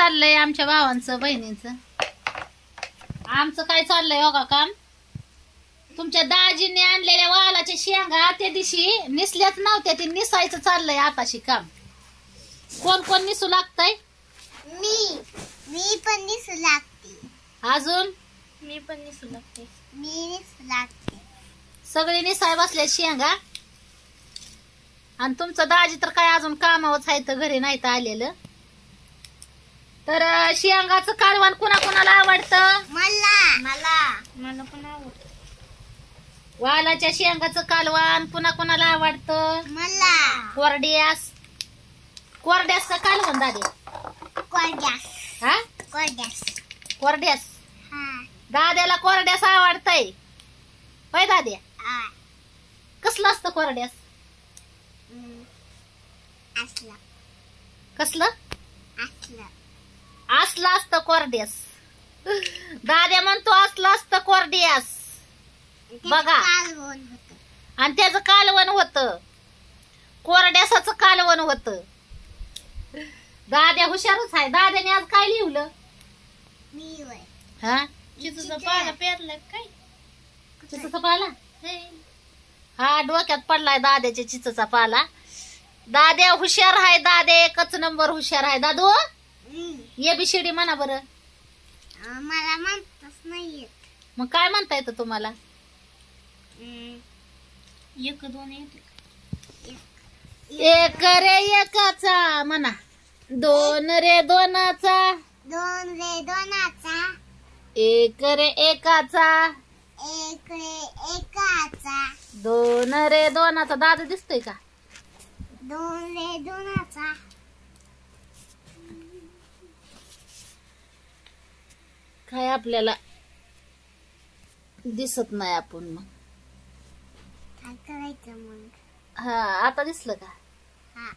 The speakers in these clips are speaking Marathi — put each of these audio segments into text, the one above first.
चाललंय आमच्या भावांचं बहिणींचं? आमचं काय चाललंय हो का काम? तुमच्या दाजीने आणलेल्या वालाच्या शेंगा त्या दिवशी निसल्याच नव्हत्या, ते निसायचं चाललंय आताशी काम. कोण कोण निसू लागतंय? मी पण निसू लागते. अजून मी पण निसू लागते. मी निसू लागते. सगळे निसाय बसले शेंगा. आणि तुमचं दाजी तर काय अजून कामावच आहे, तर घरी नाही तर आलेलं. तर शेंगाचं कालवण कुणाला आवडतं? मला पण आवडतं. वालाच्या शेंगाचं कालवण कुणाला आवडतं? मला. कोरड्यास का कालवण दादे? कोरड्यास. हा, कोरड्यास. दाद्याला कोरड्यास आवडतंय होय दाद्या? कसलं असतं कोरड्यास? कसलं असलं असतं कोरड्यास? दाद्या म्हणतो असलं असतं कोरड्यास. बघा, आणि त्याचं कालवण होतं, कोरड्यासाचं कालवण होतं. दाद्या हुशारच आहे. दाद्याने आज काय लिहिलं? हा, चिचूचा पाला पेरलाय काय? चिचूचा पाला? हा, डोक्यात पडलाय दाद्याच्या चिचूचा पाला. दाद्या हुशार आहे. दाद्या एकच नंबर हुशार आहे. दादू ABCD म्हणा बरं. मला म्हणताच नाही येत. मग काय म्हणता येतं तुम्हाला? 1 2 येते. 1 रे 1चा म्हणा. 2 रे 2चा. 2 रे 2चा. 1 रे 1चा. 1 रे 1चा. 2 रे 2चा. दादू दिसतोय का? 2 रे 2चा. काय आपल्याला दिसत नाही आपण. मग काय करायचं मग? हा, आता दिसलं का? हा.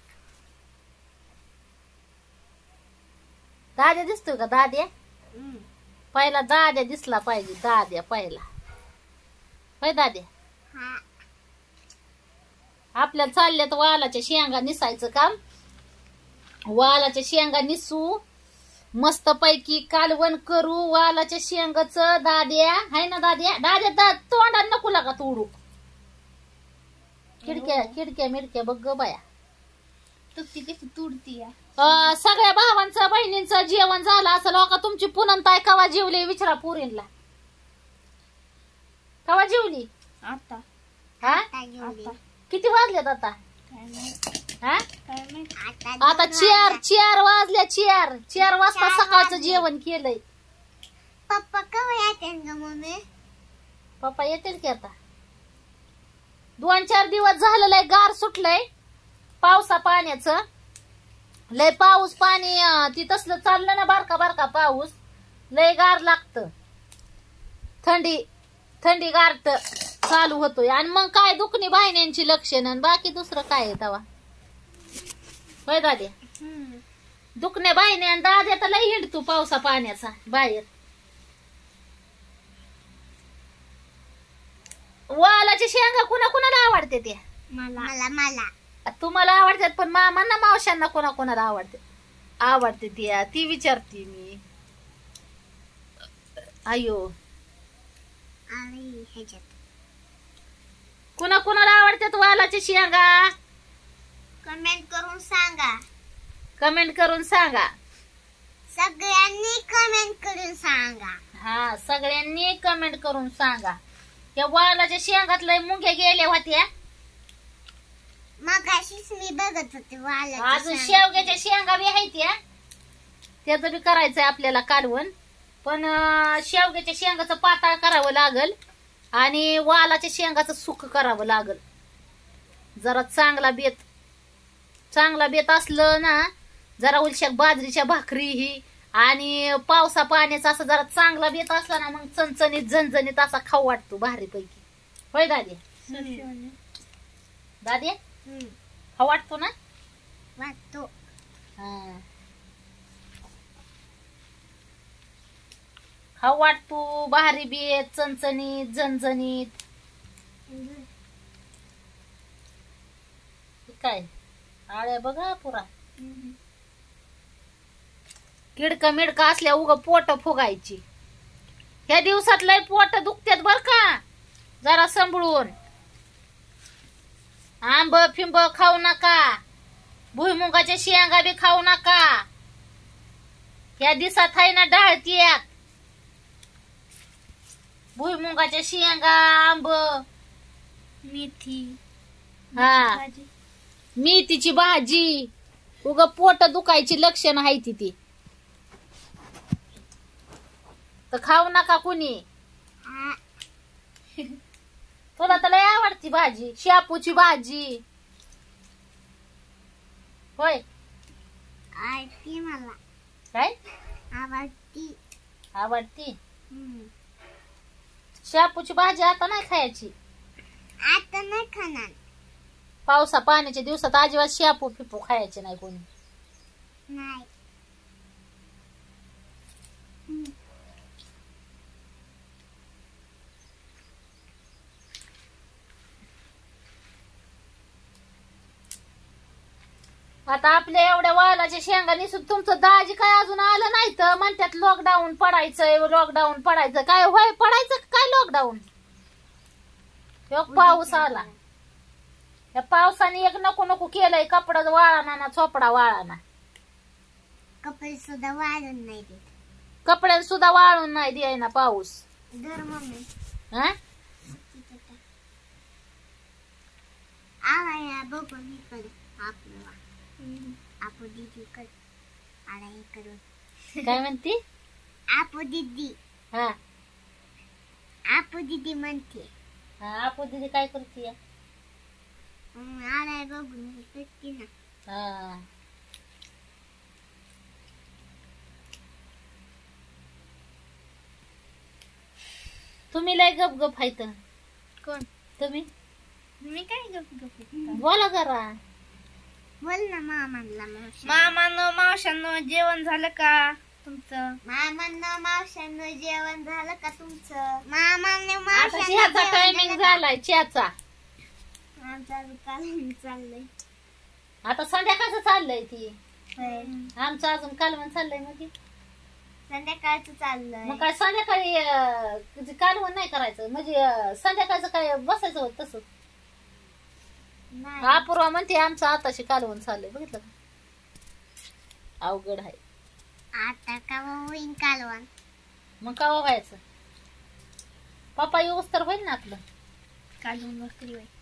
दाद्या दिसतोय का? दाद्या पहिला दाद्या दिसला पाहिजे. दाद्या पहिला होय दाद्या? हा. आपल्याला चालल्यात वालाच्या शेंगा निसायचं काम. वालाच्या शेंगा निसू, मस्त पैकी कालवण करू वालाच्या शेंगाच. दाद्या हाय ना? दाद्या तोंडात नको लागा तोडू. खिडक्या मिडक्या बघ ग बाया. ती कशी तुडती या. सगळ्या भावांचं बहिणींचं जेवण झालं असं. लोक तुमची पुनमताई कवा जेवली विचारा पोरींला. कवा जेवली? आता. हा, किती वाजलेत आता? हा, आता 4 वाजल्या. 4 वाजता सकाळचं जेवण केलंय. पप्पा केव्हा येतील ग मम्मी? पप्पा येतील की आता. 2-4 दिवस झालं लय गार सुटलंय पावसा पाण्याचं. लय पाऊस पाणी ती तसलं चाललं ना, बारका पाऊस. लय गार लागतं. थंडी गारट चालू होतोय. आणि मग काय दुखणी बाहिण्यांची लक्षणं, बाकी दुसरं काय आहे तवा होय दाद्या? दुखण्या बाहिण्या. आणि दाद्या तर लय हिंडतो पावसा पाण्याचा बाहेर. वालाच्या शेंगा कुणाला आवडते त्या? मला. तुम्हाला आवडतात, पण मामांना मावशांना कोणाला आवडते ती विचारते मी. अयो, कुणाला आवडतात वालाच्या शेंगा? कमेंट करून सांगा. सगळ्यांनी कमेंट करून सांगा. हा, सगळ्यांनी कमेंट करून सांगा. या वालाच्या शेंगात लय मुंग्या गेल्या होत्या. मग अशीच मी बघत होते अजून शेवग्याच्या शेंगा बी आहेत या. त्याचं बी करायचंय आपल्याला कालवण. पण शेवग्याच्या शेंगाचं पातळ करावं लागल आणि वालाच्या शेंगाचं सुक करावं लागल. जरा चांगला बेत असलं ना, जरा उलशाक बाजरीच्या भाकरी ही आणि पावसा पाण्याचा असं जरा चांगला बेत असला ना, मग चणचणीत झणझणीत असा खाऊ वाटतो भारीपैकी होय दाद्या? दाद्या खाऊ वाटतो ना? वाटतो. हा, खाऊ वाटतो भारी बेत चणचणीत झणझणीत. काय आळ्या बघा पुरा. किडक मिडक असल्या उग पोट फुगायची. ह्या दिवसात लय पोट दुखत्यात बर का, जरा सांभाळून. आंब फिंब खाऊ नका, भुईमुगाच्या शेंगा बी खाऊ नका. ह्या दिवसात आहे ना ढाळत्यात. भुईमुगाच्या शेंगा, आंब, मेथी, हा मेथीची भाजी. उग पोट दुखायची लक्षण आहे ती. तर खाऊ नका कुणी. तुला तर लय आवडती भाजी, शापूची भाजी. होय आवडती मला. काय आवडती. आवडती? शापूची भाजी आता नाही खायची. आता नाही खाणार. पावसा पाण्याच्या दिवसात अजिबात शापू फिपू खायचे नाही कोणी. नाही. आता आपल्या एवढ्या वालाच्या शेंगा निसून तुमचं दाजी काय अजून आलं नाही तर म्हणतात लॉकडाऊन पडायचंय, लॉकडाऊन पडायचं. काय होय पडायचं काय लॉकडाऊन? पाऊस आला, या पावसाने एक नको नको केलंय. कपडा वाळाना ना चोपडा वाळाना. कपडे सुद्धा वाळून नाही देत. कपड्यां सुद्धा वाळून नाही द्याय ना पाऊस. धर मम्मी. हा आला या बघून इकडे आपलं आपू दीदी कर. आला इकडून. काय म्हणती? आपू दीदी. हा आपू दीदी म्हणते. हा आपू दीदी काय करते? आलाय बघून करते ना. हा तुम्ही लय गप गप हायत. कोण? तुम्ही. मी काय गप गप. बोला जरा. बोल ना मामांना. मामांनो मावशांनो जेवण झालं का तुमचं? मामांना मावशांना जेवण झालं का तुमचं? मामांना आता चहाचा टायमिंग झालाय चहाचा. आमचा कालवण चाललंय. आता संध्याकाळचं चाललंय ती. आमचं अजून कालवण चाललंय. मग संध्याकाळचं चाललंय. मग काय संध्याकाळी कालवण नाही करायचं म्हणजे संध्याकाळचं काय बसायचं होत तसं. अपूर्वा म्हणते आमचं आताशी कालवण चाललंय. बघितलं का अवघड आहे. आता का होईन कालवण? मग का व्हायचं? पप्पा येऊस तर होईल ना आपलं कालवण भाकरी बाई.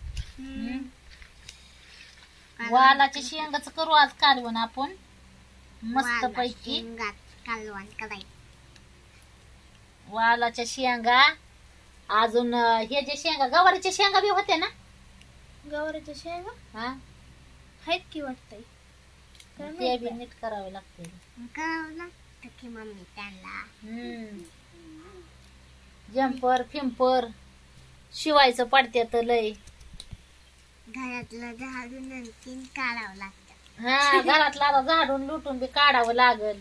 वालाच्या शेंगाचं करू आज कालवण आपण मस्त पैकी. कालवण करायचं. वालाच्या शेंगा अजून हे जे शेंगा गवारीच्या शेंगा बी होते ना. गवारीच्या शेंगा हा आहेत की वाटतंय. ते बी नीट करावे लागते. करावं लागतं की मम्मी त्यांना. जम्पर फिंपर शिवायचं पडत्यात लय. घरातलं झाडून आणखीन काढावं लागतं. हा घरातला आता झाडून लुटून बी काढावं लागल.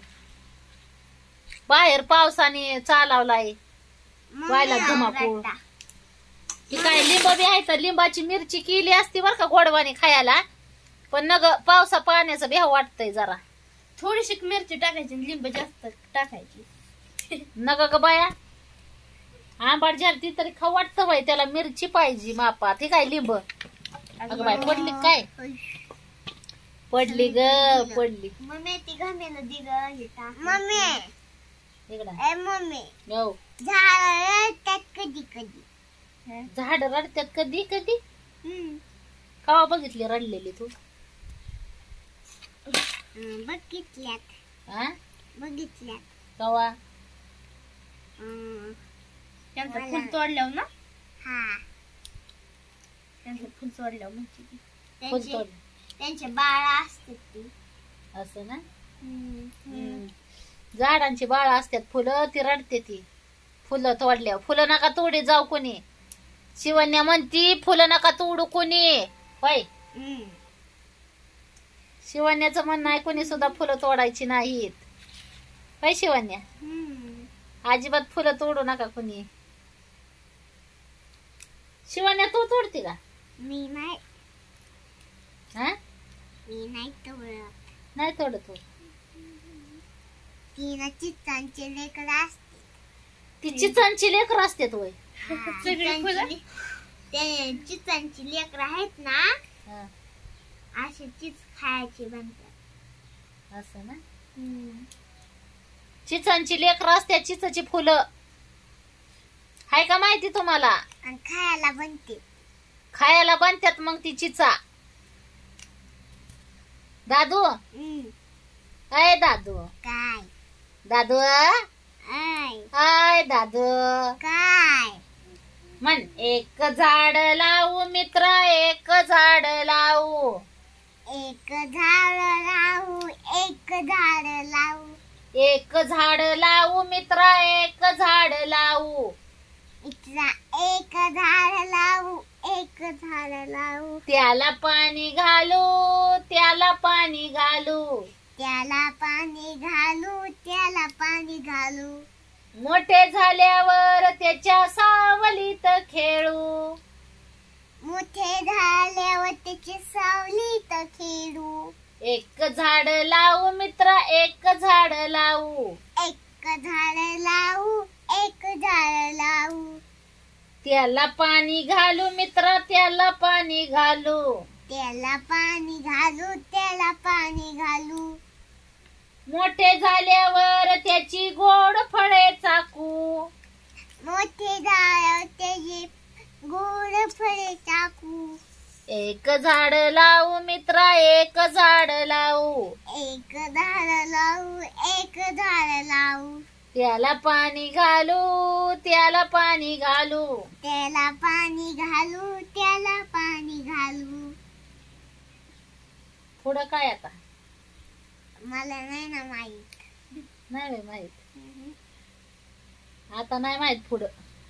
बाहेर पावसाने चालवलाय व्हायला धुमाकूळ. ती काय लिंब बी आहे तर लिंबाची मिरची केली असती बर का गोडवानी खायला. पण नग पावसा पाण्याचं भ्याव वाटतंय जरा. थोडीशी मिरची टाकायची आणि लिंब जास्त टाकायची. नग ग बाया आंबाट झाली ती तरी खाऊ वाटतं बाई. त्याला मिरची पाहिजे मापा. ती काय लिंब अगं बाई पडली काय? पडली ग पडली. मम्मी ती घमेला दि ग. मम्मी इकडं ए मम्मी हो झाड त्यात कधी कधी. झाड रडतात कधी कधी. कवा बघितली रडलेली तू? बघितल्यात. हा बघितल्यात. कवा? त्यांचं फुल तोडल्यावर ना. हा त्यांचं फुल तोडल्यावर म्हणजे फुल तोड त्यांचे बाळ असतात ती. असं ना. झाडांची बाळ असतात फुलं ती रडते ती. फुलं तोडल्यावर फुलं नका तोडी जाऊ कोणी. शिवण्या म्हणती फुलं नका तोडू कोणी. होय शिवण्याचं म्हणणं आहे कोणी सुद्धा फुलं तोडायची नाहीत. होय शिवण्या अजिबात फुलं तोडू नका कोणी. शिवण्या तू तोडते का? मी नाही. हा मी नाही तोडत. नाही तोडत तू. तिला चित्रांचे लेकर असते. ती चिचांची लेकर असतात होय. सगळी फुलं? ते चित्रांची लेकर आहेत ना हा, असे चिच खायचे बनतात. असं ना. चिचांची लेकर असतात, चिचाची फुलं. हाय का माहिती तुम्हाला? आणि खायला बनते. खायला बनतात मग ती चिचा. दादू, अय दादू, काय दादू, आय हाय दादू. काय म्हण, एक झाड लावू मित्र, एक झाड लावू. एक झाड लावू, एक झाड लावू. एक झाड लावू मित्र, एक झाड लावू. इथला एक झाड लावू, एक झाड लावू. त्याला पाणी घालू, त्याला पाणी घालू. त्याला पाणी घालू, त्याला पाणी घालू. मोठे झाल्यावर त्याच्या सावलीत खेळू. मोठे झाल्यावर त्याची सावलीत खेळू. एक झाड लावू मित्र, एक झाड लावू. एक झाड लावू, एक झाड लावू. त्याला पाणी घालू मित्र, त्याला पाणी घालू. त्याला पाणी घालू, त्याला पाणी घालू. मोठे झाल्यावर त्याची गोड फळे चाकू. मोठे झाल्यावर त्याची गोड फळे टाकू. एक झाड लावू मित्र, एक झाड लावू. एक झाड लावू, एक झाड लावू. त्याला पाणी घालू, त्याला पाणी घालू. त्याला पाणी घालू, त्याला पाणी घालू. पुढं काय आता? मला नाही ना माहित. नाही बाई माहित. आता नाही माहित पुढं.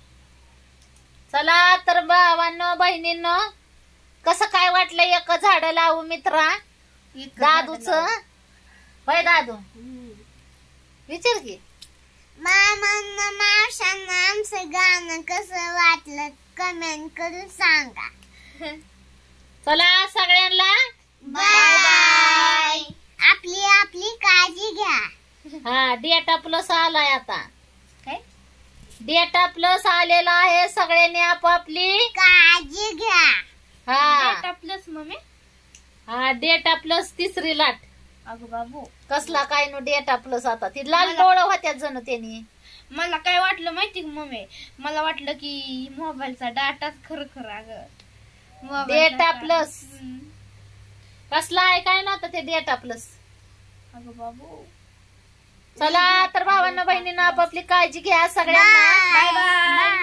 चला तर भावांनो बहिणींनो, कसं काय वाटलं एक झाड लावू मित्रा दादूच? होय दादू, विचार की. मामांना मावशांना आमचं गाणं कसं वाटलं कमेंट करून सांगा. चला सगळ्यांना बाय बाय. आपली आपली काळजी घ्या. हा, डेटा प्लस आलाय आता. काय? डेटा प्लस आलेला आहे. सगळ्यांनी आपापली काळजी घ्या. हा डेटा प्लस मम्मी. हा, डेटा प्लस तिसरी लाट. अगं बाबू, कसला काय नो डेटा प्लस? आता ती लाल डोळं होत्या जण त्यांनी. मला काय वाटलं माहिती का मम्मी? मला वाटलं की मोबाईलचा डाटाच खरं खरं. अगं डेटा प्लस कसला आहे काय ना आता ते डेटा प्लस. अगं बाबू, चला तर भावांना बहिणींना आपापली काळजी घ्या सगळ्यांना. Bye bye.